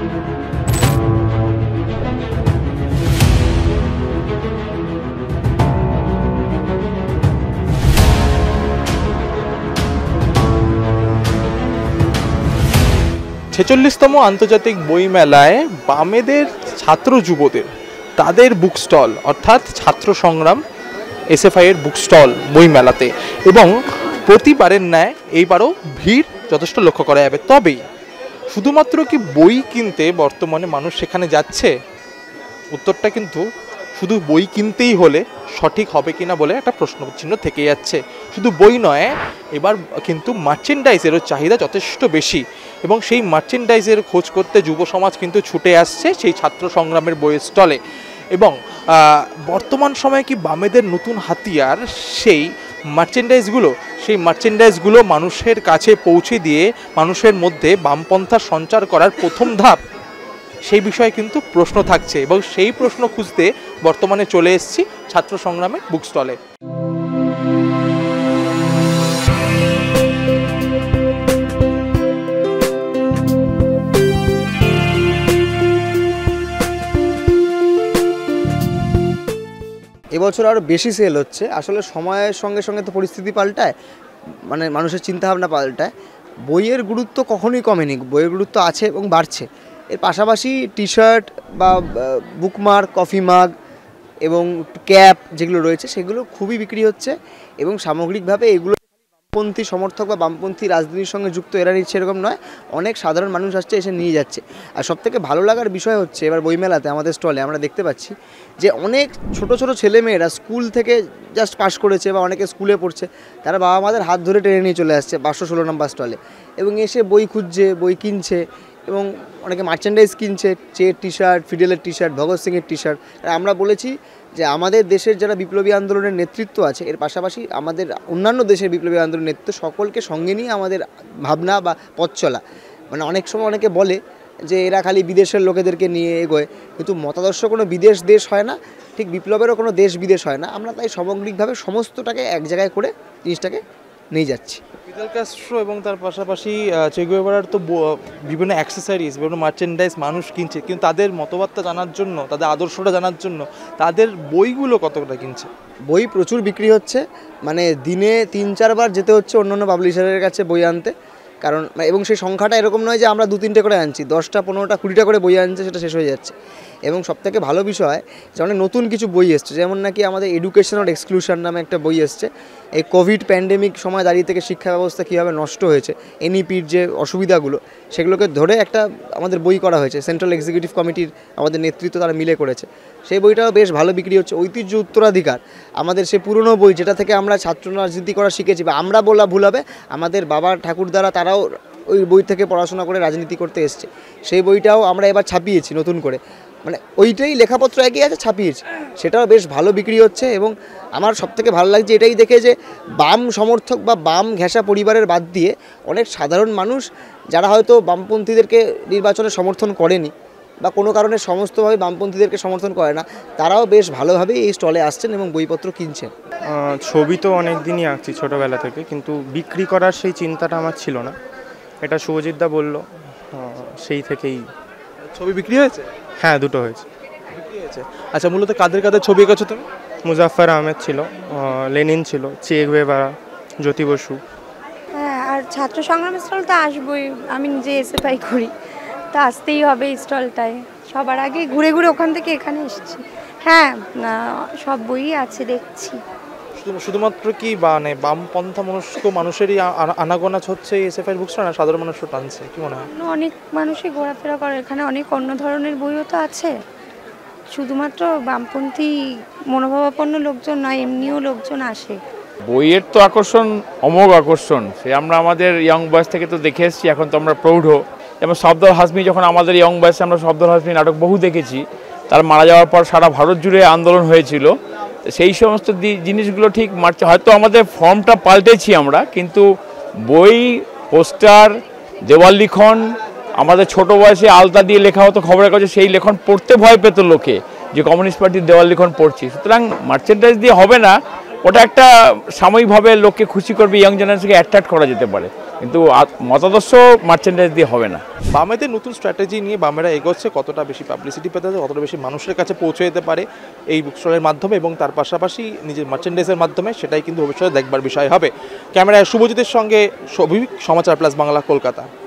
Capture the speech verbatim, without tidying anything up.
ছেচল্লিশতম আন্তর্জাতিক বইমেলায় বামেদের ছাত্র যুবদের তাদের বুক স্টল অর্থাৎ ছাত্র সংগ্রাম এসএফআই এর বুক স্টল বইমেলাতে, এবং প্রতিবারের ন্যায় এইবারও ভিড় যথেষ্ট লক্ষ্য করা যাবে। তবেই শুধুমাত্র কি বই কিনতে বর্তমানে মানুষ সেখানে যাচ্ছে? উত্তরটা কিন্তু শুধু বই কিনতেই হলে সঠিক হবে কিনা বলে একটা প্রশ্নচিহ্ন থেকে যাচ্ছে। শুধু বই নয়, এবার কিন্তু মার্চেন্ডাইজেরও চাহিদা যথেষ্ট বেশি, এবং সেই মার্চেন্ডাইজের খোঁজ করতে যুব সমাজ কিন্তু ছুটে আসছে সেই ছাত্র সংগ্রামের বইয়ের স্টলে। এবং বর্তমান সময়ে কি বামেদের নতুন হাতিয়ার সেই মার্চেন্ডাইজগুলো, সেই মার্চেন্ডাইজগুলো মানুষের কাছে পৌঁছে দিয়ে মানুষের মধ্যে বামপন্থা সঞ্চার করার প্রথম ধাপ, সেই বিষয়ে কিন্তু প্রশ্ন থাকছে, এবং সেই প্রশ্ন খুঁজতে বর্তমানে চলে এসেছি ছাত্র সংগ্রামের বুক স্টলে। এবছর আরও বেশি সেল হচ্ছে। আসলে সময়ের সঙ্গে সঙ্গে তো পরিস্থিতি পাল্টায়, মানে মানুষের চিন্তাভাবনা পাল্টায়। বইয়ের গুরুত্ব কখনোই কমেনি, বইয়ের গুরুত্ব আছে এবং বাড়ছে। এর পাশাপাশি টি শার্ট বা বুকমার্ক, কফি মাগ এবং ক্যাপ যেগুলো রয়েছে সেগুলো খুবই বিক্রি হচ্ছে, এবং সামগ্রিকভাবে এগুলো বামপন্থী সমর্থক বা বামপন্থী রাজনীতির সঙ্গে যুক্ত এরা নিচ্ছে এরকম নয়, অনেক সাধারণ মানুষ আসছে, এসে নিয়ে যাচ্ছে। আর সবথেকে ভালো লাগার বিষয় হচ্ছে এবার বইমেলাতে আমাদের স্টলে আমরা দেখতে পাচ্ছি যে অনেক ছোট ছোট ছেলেমেয়েরা স্কুল থেকে জাস্ট পাশ করেছে বা অনেকে স্কুলে পড়ছে, তারা বাবা মাদের হাত ধরে টেনে নিয়ে চলে আসছে পাঁচশো ষোলো নম্বর স্টলে, এবং এসে বই খুঁজছে, বই কিনছে, এবং অনেকে মার্চেন্ডাইজ কিনছে, চেয়ের টি শার্ট, ফিডেলের টি শার্ট, ভগৎ সিংয়ের টি শার্ট। আমরা বলেছি যে আমাদের দেশের যারা বিপ্লবী আন্দোলনের নেতৃত্ব আছে, এর পাশাপাশি আমাদের অন্যান্য দেশের বিপ্লবী আন্দোলনের নেতৃত্ব সকলকে সঙ্গে নিয়ে আমাদের ভাবনা বা পথ চলা। মানে অনেক সময় অনেকে বলে যে এরা খালি বিদেশের লোকেদেরকে নিয়ে এগোয়, কিন্তু মতাদর্শ কোনো বিদেশ দেশ হয় না, ঠিক বিপ্লবেরও কোনো দেশ বিদেশ হয় না। আমরা তাই সামগ্রিকভাবে সমস্তটাকে এক জায়গায় করে জিনিসটাকে নিয়ে যাচ্ছি। ফিদেল ক্যাস্ট্রো এবং তার পাশাপাশি চে গুয়েভারার তো বিভিন্ন অ্যাক্সেসরিজ, বিভিন্ন মার্চেন্ডাইজ মানুষ কিনছে, কিন্তু তাদের মতবাদটা জানার জন্য, তাদের আদর্শটা জানার জন্য তাদের বইগুলো কতটা কিনছে? বই প্রচুর বিক্রি হচ্ছে, মানে দিনে তিন চারবার যেতে হচ্ছে অন্য অন্য পাবলিশারের কাছে বই আনতে, কারণ এবং সেই সংখ্যাটা এরকম নয় যে আমরা দু তিনটে করে আনছি, দশটা পনেরোটা কুড়িটা করে বই আনছে, সেটা শেষ হয়ে যাচ্ছে। এবং সবথেকে ভালো বিষয় যে অনেক নতুন কিছু বই এসছে, যেমন নাকি আমাদের এডুকেশন অর এক্সক্লুশন নামে একটা বই এসছে। এই কোভিড প্যান্ডেমিক সময় দাঁড়িয়ে থেকে শিক্ষা ব্যবস্থা কীভাবে নষ্ট হয়েছে, এনইপির যে অসুবিধাগুলো, সেগুলোকে ধরে একটা আমাদের বই করা হয়েছে। সেন্ট্রাল এক্সিকিউটিভ কমিটির আমাদের নেতৃত্ব তারা মিলে করেছে, সেই বইটাও বেশ ভালো বিক্রি হচ্ছে। ঐতিহ্য উত্তরাধিকার, আমাদের সে পুরনো বই যেটা থেকে আমরা ছাত্র রাজনীতি করা শিখেছি, বা আমরা বলা ভুল হবে, আমাদের বাবা ঠাকুরদারা তারাও ওই বই থেকে পড়াশোনা করে রাজনীতি করতে এসছে, সেই বইটাও আমরা এবার ছাপিয়েছি নতুন করে, মানে ওইটাই লেখাপত্র একই আছে, ছাপিয়েছি, সেটাও বেশ ভালো বিক্রি হচ্ছে। এবং আমার সবথেকে ভালো লাগছে এটাই দেখে যে বাম সমর্থক বা বাম ঘেঁষা পরিবারের বাদ দিয়ে অনেক সাধারণ মানুষ যারা হয়তো বামপন্থীদেরকে নির্বাচনে সমর্থন করেনি বা কোনো কারণে সমস্তভাবে বামপন্থীদেরকে সমর্থন করে না, তারাও বেশ ভালোভাবেই এই স্টলে আসছেন এবং বইপত্র কিনছেন। ছবি তো অনেক দিনই আঁকছি ছোটোবেলা থেকে, কিন্তু বিক্রি করার সেই চিন্তাটা আমার ছিল না, এটা শুভজিৎদা বলল, সেই থেকেই। ছবি বিক্রি হয়েছে? হ্যাঁ, দুটো হয়েছে। বিক্রি হয়েছে। আচ্ছা, মূলত কাদের কাদের ছবি এঁকেছো তুমি? মুজাফফর আহমেদ ছিল, লেনিন ছিল, চে গুয়েভারা, জ্যোতি বসু। হ্যাঁ, আর ছাত্র সংগ্রাম স্টল তো আসবোই, আমি নিজে এসএফআই করি, তো আসতেই হবে এই স্টলটায়। সবার আগে ঘুরে ঘুরে ওখান থেকে এখানে এসেছি। হ্যাঁ, সব বইই আছে দেখছি। শুধুমাত্র কি মানে বামপন্থা মনস্ক মানুষেরই আনাগোনা হচ্ছে এসএফআই বুক স্টল, না সাধারণ মানুষও টানছে? কি মনে হয়? অনেক মানুষই ঘোরাফেরা করে এখানে, অনেক অন্য ধরনের বইও তো আছে, শুধুমাত্র বামপন্থী মনোভাবাপন্ন লোকজন নয়, এমনিও লোকজন আসে। বইয়ের তো আকর্ষণ অমোঘ আকর্ষণ, সে আমরা আমাদের ইয়ং বয়স থেকে তো দেখে এসেছি, এখন তো আমরা প্রৌঢ়। যেমন শব্দর হাসমি, যখন আমাদের ইয়ং বয়সে আমরা শব্দর হাসমি নাটক বহু দেখেছি, তার মারা যাওয়ার পর সারা ভারত জুড়ে আন্দোলন হয়েছিল, সেই সমস্ত জিনিসগুলো ঠিক মারছে। হয়তো আমাদের ফর্মটা পাল্টেছি আমরা, কিন্তু বই, পোস্টার, দেওয়াল লিখন, আমাদের ছোট বয়সে আলতা দিয়ে লেখা হতো খবরের কাগজে, সেই লেখন পড়তে ভয় পেত লোকে যে কমিউনিস্ট পার্টির দেওয়াল লিখন পড়ছি। সুতরাং মার্চেন্ডাইজ দিয়ে হবে না, ওটা একটা সাময়িকভাবে লোককে খুশি করবে, ইয়ং জেনারেশনকে অ্যাট্রাক্ট করা যেতে পারে। কিন্তু মতাদর্শ মার্চেন্ডাইজ দিয়ে হবে না। বামেদের নতুন স্ট্র্যাটেজি নিয়ে বামেরা এগোচ্ছে, কতটা বেশি পাবলিসিটি পেতে হবে, কতটা বেশি মানুষের কাছে পৌঁছে যেতে পারে এই বুক স্টলের মাধ্যমে এবং তার পাশাপাশি নিজের মার্চেন্ডাইজের মাধ্যমে, সেটাই কিন্তু ভবিষ্যতে দেখবার বিষয় হবে। ক্যামেরায় শুভজিতের সঙ্গে সমাচার প্লাস বাংলা, কলকাতা।